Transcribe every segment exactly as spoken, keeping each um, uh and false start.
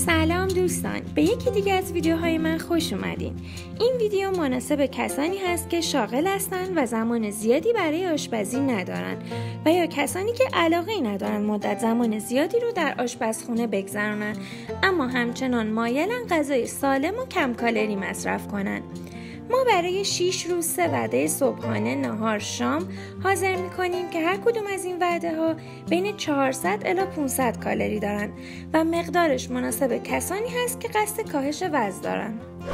سلام دوستان، به یکی دیگه از ویدیوهای من خوش اومدین. این ویدیو مناسب کسانی هست که شاغل هستن و زمان زیادی برای آشپزی ندارن و یا کسانی که علاقه ندارن مدت زمان زیادی رو در آشپزخونه بگذرونن اما همچنان مایلن غذای سالم و کم کالری مصرف کنن. ما برای شش روز سه وعده صبحانه، نهار، شام حاضر می‌کنیم که هر کدوم از این وعده ها بین چهارصد الی پانصد کالری دارن و مقدارش مناسب کسانی هست که قصد کاهش وزن دارن.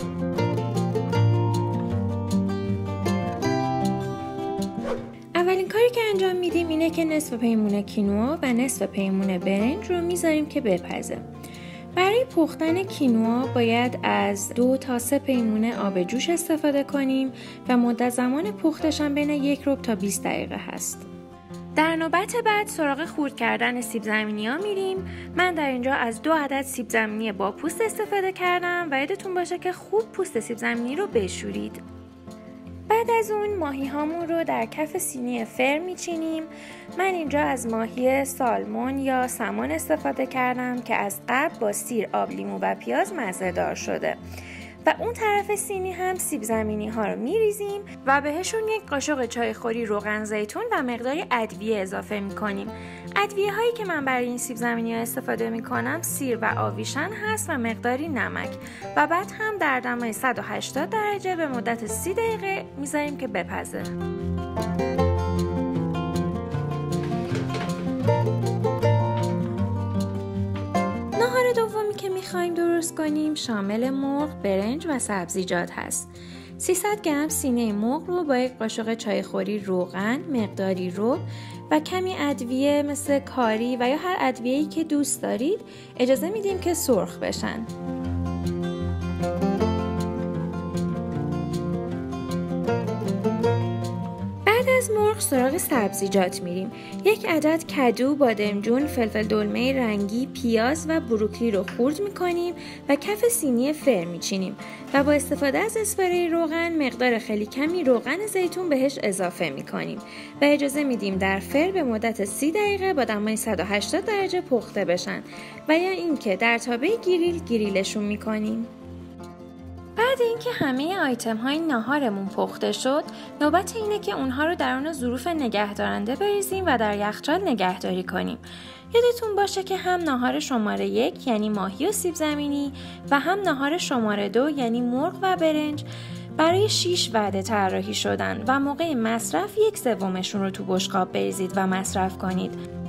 اولین کاری که انجام میدیم اینه که نصف پیمونه کینوا و نصف پیمونه برنج رو میذاریم که بپزه. برای پختن کینوا باید از دو تا سه پیمونه آب جوش استفاده کنیم و مدت زمان پختش هم بین یک ربع تا بیست دقیقه هست. در نوبت بعد سراغ خرد کردن سیب زمینی ها میریم. من در اینجا از دو عدد سیب زمینی با پوست استفاده کردم و یادتون باشه که خوب پوست سیب زمینی رو بشورید. بعد از اون ماهی هامون رو در کف سینی فر میچینیم. من اینجا از ماهی سالمون یا سمان استفاده کردم که از قبل با سیر، آب لیمو و پیاز مزه دار شده و اون طرف سینی هم سیب زمینی ها رو میریزیم و بهشون یک قاشق چای خوری روغن زیتون و مقداری ادویه اضافه میکنیم. ادویه هایی که من برای این سیب زمینی ها استفاده میکنم سیر و آویشن هست و مقداری نمک و بعد هم در دمای صد و هشتاد درجه به مدت سی دقیقه میذاریم که بپزه. ناهار دومی که میخوایم درست کنیم شامل مرغ، برنج و سبزیجات هست. سیصد گرم سینه مرغ رو با یک قاشق چایخوری روغن، مقداری رب و کمی ادویه مثل کاری و یا هر ادویه‌ای که دوست دارید اجازه میدیم که سرخ بشن. از مرغ سراغ سبزیجات میریم. یک عدد کدو، بادمجون، فلفل دلمه رنگی، پیاز و بروکلی رو خرد میکنیم و کف سینی فر میچینیم و با استفاده از اسپری روغن مقدار خیلی کمی روغن زیتون بهش اضافه میکنیم و اجازه میدیم در فر به مدت سی دقیقه با دمای صد و هشتاد درجه پخته بشن و یا اینکه در تابه گریل گریلشون میکنیم. بعد اینکه همه آیتم های ناهارمون پخته شد، نوبت اینه که اونها رو در اون ظروف نگهدارنده بریزیم و در یخچال نگهداری کنیم. یادتون باشه که هم ناهار شماره یک یعنی ماهی و سیب زمینی و هم ناهار شماره دو یعنی مرغ و برنج برای شش وعده طراحی شدن و موقع مصرف یک سومشون رو تو بشقاب بریزید و مصرف کنید.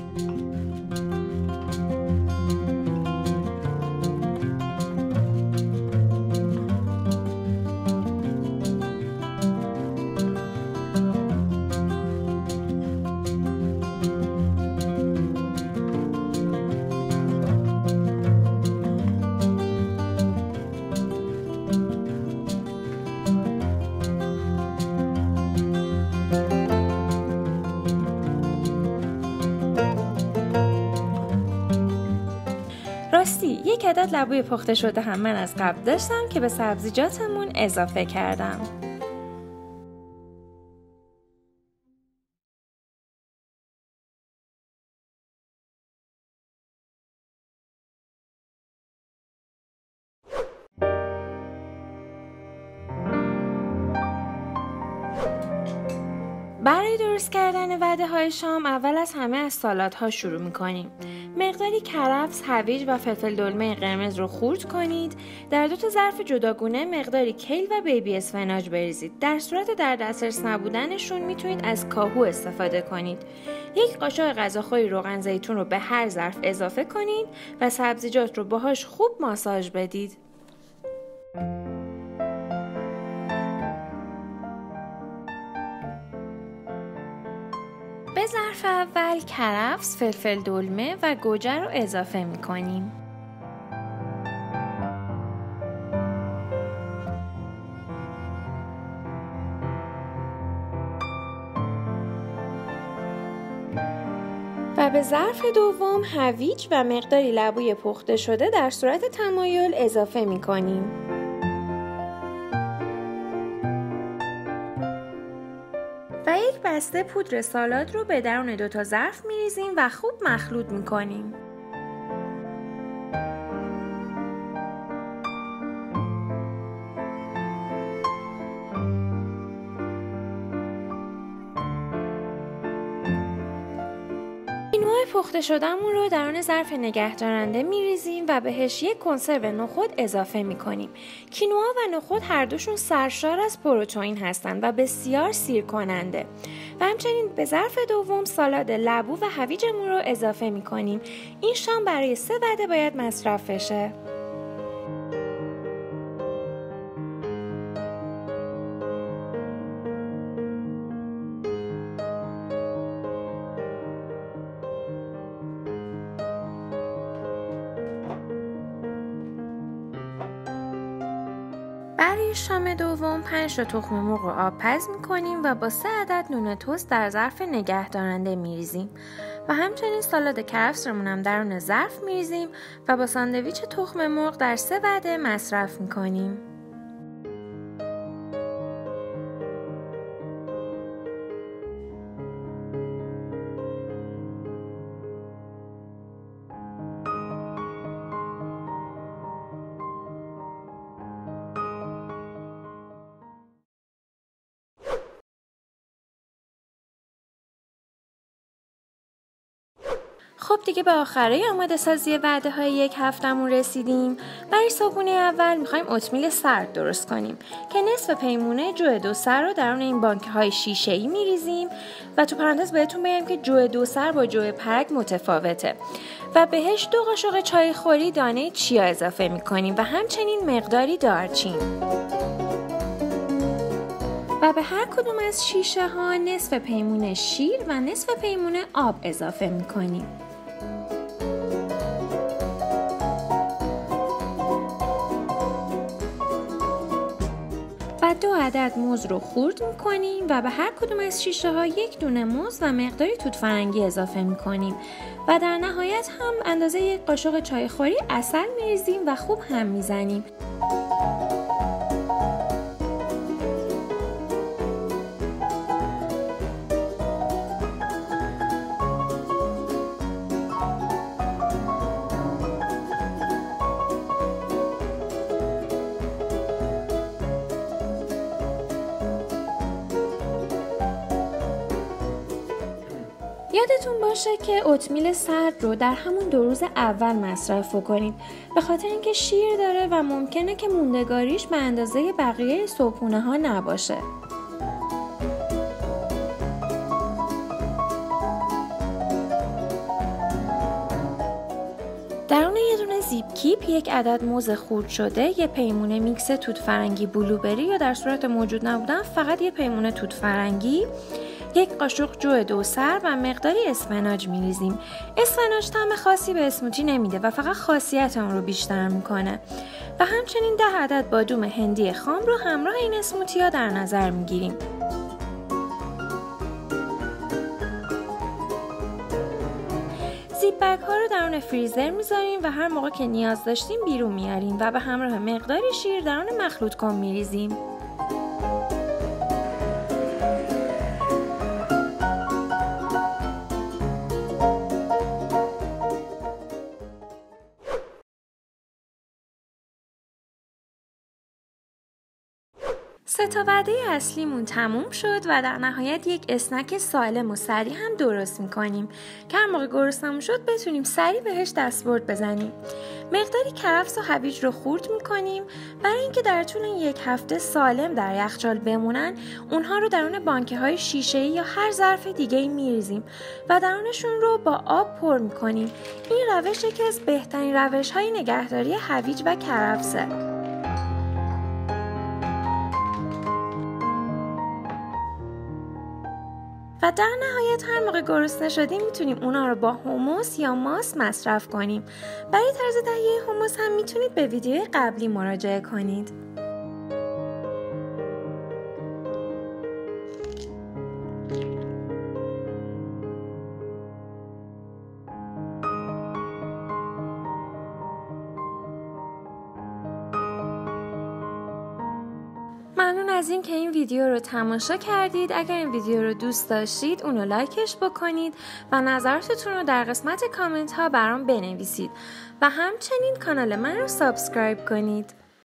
راستی یک عدد لبوی پخته شده هم من از قبل داشتم که به سبزیجاتمون اضافه کردم. برای درست کردن وعده های شام اول از همه از سالاد ها شروع میکنیم. مقداری کرفس، هویج و فلفل دلمه قرمز رو خرد کنید. در دو تا ظرف جداگونه مقداری کیل و بیبی اسفناج بریزید. در صورت در دسترس نبودنشون میتونید از کاهو استفاده کنید. یک قاشق غذاخوری روغن زیتون رو به هر ظرف اضافه کنید و سبزیجات رو باهاش خوب ماساژ بدید. به ظرف اول کرفس، فلفل دلمه و گوجه رو اضافه می کنیم. و به ظرف دوم هویج و مقداری لبوی پخته شده در صورت تمایل اضافه می کنیم. و یک بسته پودر سالاد رو به درون دو تا ظرف می‌ریزیم و خوب مخلوط می‌کنیم. پخته شدهمون رو درون ظرف نگهدارنده میریزیم و بهش یک کنسرو نخود اضافه میکنیم. کینوا و نخود هر دوشون سرشار از پروتئین هستند و بسیار سیر کننده. و همچنین به ظرف دوم سالاد لبو و هویجمون رو اضافه میکنیم. این شام برای سه وعده باید مصرف بشه. برای شام دوم پنج تا تخم مرغ رو آبپز می‌کنیم و با سه عدد نون تست در ظرف نگهدارنده می‌ریزیم و همچنین سالاد کرفسمون هم درون ظرف می‌ریزیم و با ساندویچ تخم مرغ در سه وعده مصرف می‌کنیم. خب دیگه به آخره آماده سازی وعده های یک هفتمون رسیدیم. برای صبحونه اول میخوایم اتمیل سرد درست کنیم که نصف پیمونه جو دو سر رو درون این بانکه های شیشه ای میریزیم و تو پرانتز بهتون بگم که جو دو سر با جو پرک متفاوته و بهش دو قاشق چای خوری دانه چیا اضافه میکنیم و همچنین مقداری دارچین. و به هر کدوم از شیشه ها نصف پیمونه شیر و نصف پیمونه آب اضافه میکنیم. و دو عدد موز رو خورد میکنیم و به هر کدوم از شیشه ها یک دونه موز و مقداری توت فرنگی اضافه میکنیم و در نهایت هم اندازه یک قاشق چای خوری عسل میریزیم و خوب هم میزنیم. یادتون باشه که اتمیل سرد رو در همون دو روز اول مصرف کنید به خاطر اینکه شیر داره و ممکنه که موندگاریش به اندازه بقیه صبحونه ها نباشه. درون یه دونه زیپ کیپ یک عدد موز خورد شده، یه پیمونه میکس توت فرنگی بلوبری یا در صورت موجود نبودن فقط یه پیمونه توت فرنگی، یک قاشق جو دو سر و مقداری اسفناج میریزیم. اسفناج طعم خاصی به اسموتی نمیده و فقط خاصیت اون رو بیشتر میکنه. و همچنین ده عدد بادوم هندی خام رو همراه این اسموتی ها در نظر میگیریم. زیپ بگ ها رو درون فریزر میذاریم و هر موقع که نیاز داشتیم بیرون میاریم و به همراه مقداری شیر درون مخلوط کن میریزیم. سه تا وعده اصلیمون تموم شد و در نهایت یک اسنک سالم و سریع هم درست میکنیم که هر موقع گرسنمون شد بتونیم سریع بهش دستبرد بزنیم. مقداری کرفس و هویج رو خورد میکنیم برای اینکه در طول این یک هفته سالم در یخچال بمونن. اونها رو درون بانکه های شیشه‌ای یا هر ظرف دیگه‌ای میریزیم و درونشون رو با آب پر میکنیم. این روش یکی از بهترین روش‌های نگهداری هویج و کرفسه. و در نهایت هر موقع گرسنه شدیم میتونیم اونا رو با حمص یا ماست مصرف کنیم. برای طرز تهیه حمص هم میتونید به ویدیوی قبلی مراجعه کنید. ممنون از این که این ویدیو رو تماشا کردید. اگر این ویدیو رو دوست داشتید اونو لایکش بکنید و نظراتتون رو در قسمت کامنت ها برام بنویسید و همچنین کانال من رو سابسکرایب کنید.